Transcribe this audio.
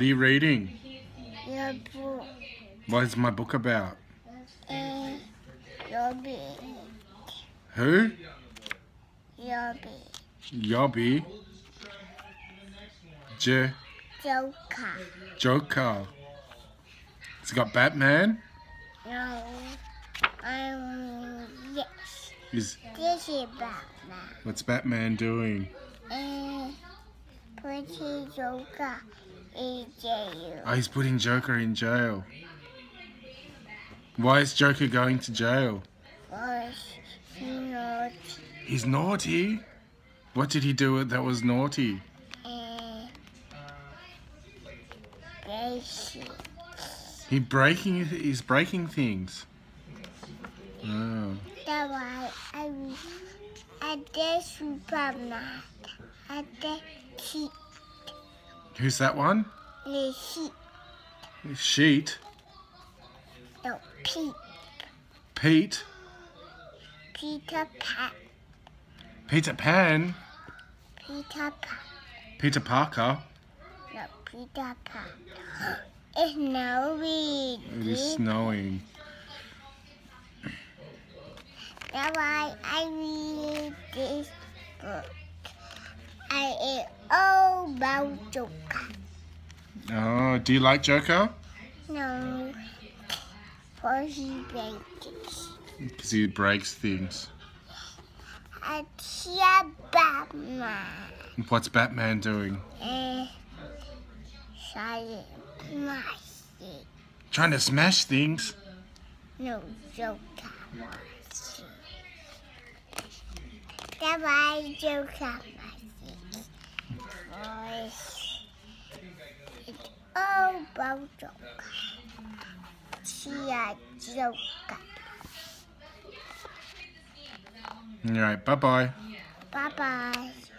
What are you reading? Your book. What is my book about? Yobby. Who? Yobby. Yobby. Joker. Joker. It's got Batman. No. Yes. Is This is Batman. what's Batman doing? Putting Joker in jail. Oh, he's putting Joker in jail. Why is Joker going to jail? Was not He's naughty. What did he do that was naughty? basic. He's breaking things. Oh. That's why I did Superman. I did sheep. Who's that one? The sheep. Sheet. No, Pete. Pete. Peter Pan. Peter Pan. Peter Pan. Peter Parker. No, Peter Pan. It's snowing. It is snowing. That's why I read this book. I am all about Joker. Oh, do you like Joker? No, for he breaks. Because he breaks things. I see Batman. What's Batman doing? Silent Mercy. Trying to smash things. No, Joker. That's why Joker. It's all about Joker. See Joker. All right, bye-bye. Bye-bye.